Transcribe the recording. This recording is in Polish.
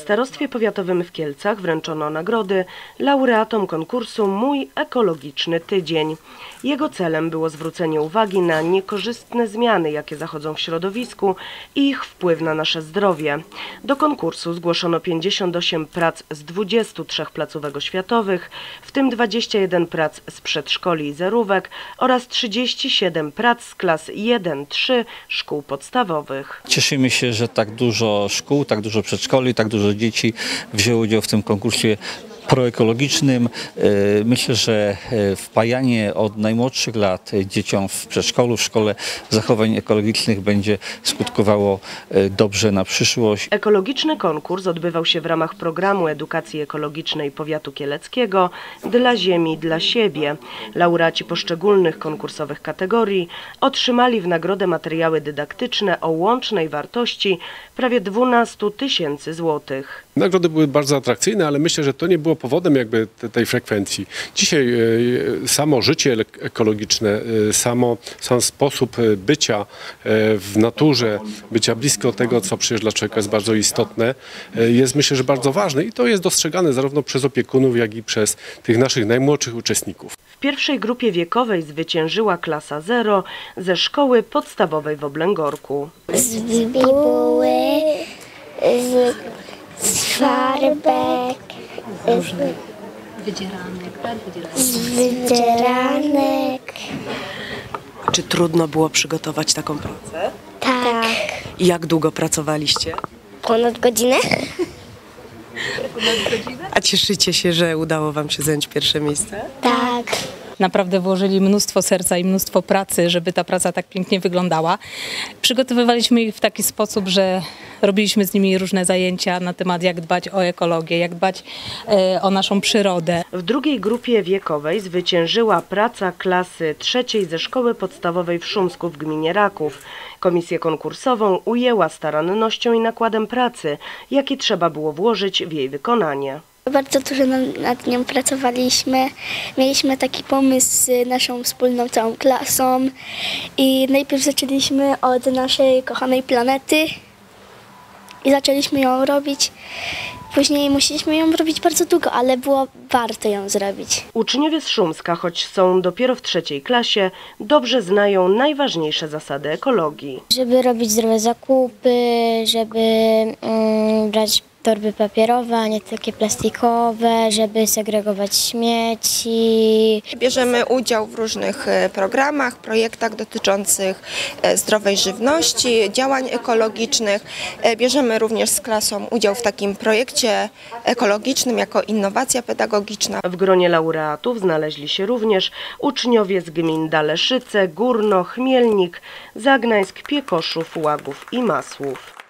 Starostwie Powiatowym w Kielcach wręczono nagrody laureatom konkursu Mój ekologiczny tydzień. Jego celem było zwrócenie uwagi na niekorzystne zmiany, jakie zachodzą w środowisku i ich wpływ na nasze zdrowie. Do konkursu zgłoszono 58 prac z 23 placówek oświatowych, w tym 21 prac z przedszkoli i zerówek oraz 37 prac z klas 1-3 szkół podstawowych. Cieszymy się, że tak dużo szkół, tak dużo przedszkoli, tak dużo dzieci wzięło udział w tym konkursie proekologicznym. Myślę, że wpajanie od najmłodszych lat dzieciom w przedszkolu, w szkole zachowań ekologicznych będzie skutkowało dobrze na przyszłość. Ekologiczny konkurs odbywał się w ramach programu edukacji ekologicznej powiatu kieleckiego Dla ziemi, dla siebie. Laureaci poszczególnych konkursowych kategorii otrzymali w nagrodę materiały dydaktyczne o łącznej wartości prawie 12 000 złotych. Nagrody były bardzo atrakcyjne, ale myślę, że to nie było powodem jakby tej frekwencji. Dzisiaj samo życie ekologiczne, sam sposób bycia w naturze, bycia blisko tego, co przecież dla człowieka jest bardzo istotne, jest myślę, że bardzo ważne i to jest dostrzegane zarówno przez opiekunów, jak i przez tych naszych najmłodszych uczestników. W pierwszej grupie wiekowej zwyciężyła klasa 0 ze szkoły podstawowej w Oblęgorku. Z bibuły, z farbek, z wydzieranek. Czy trudno było przygotować taką pracę? Tak. I jak długo pracowaliście? Ponad godzinę? A cieszycie się, że udało wam się zająć pierwsze miejsce? Tak. Naprawdę włożyli mnóstwo serca i mnóstwo pracy, żeby ta praca tak pięknie wyglądała. Przygotowywaliśmy ich w taki sposób, że robiliśmy z nimi różne zajęcia na temat, jak dbać o ekologię, jak dbać o naszą przyrodę. W drugiej grupie wiekowej zwyciężyła praca klasy 3 ze szkoły podstawowej w Szumsku w gminie Raków. Komisję konkursową ujęła starannością i nakładem pracy, jaki trzeba było włożyć w jej wykonanie. Bardzo dużo nad nią pracowaliśmy. Mieliśmy taki pomysł z naszą wspólną całą klasą i najpierw zaczęliśmy od naszej kochanej planety i zaczęliśmy ją robić. Później musieliśmy ją robić bardzo długo, ale było warto ją zrobić. Uczniowie z Szumska, choć są dopiero w 3. klasie, dobrze znają najważniejsze zasady ekologii. Żeby robić zdrowe zakupy, żeby brać torby papierowe, a nie takie plastikowe, żeby segregować śmieci. Bierzemy udział w różnych programach, projektach dotyczących zdrowej żywności, działań ekologicznych. Bierzemy również z klasą udział w takim projekcie ekologicznym jako innowacja pedagogiczna. W gronie laureatów znaleźli się również uczniowie z gmin Daleszyce, Górno, Chmielnik, Zagnańsk, Piekoszów, Łagów i Masłów.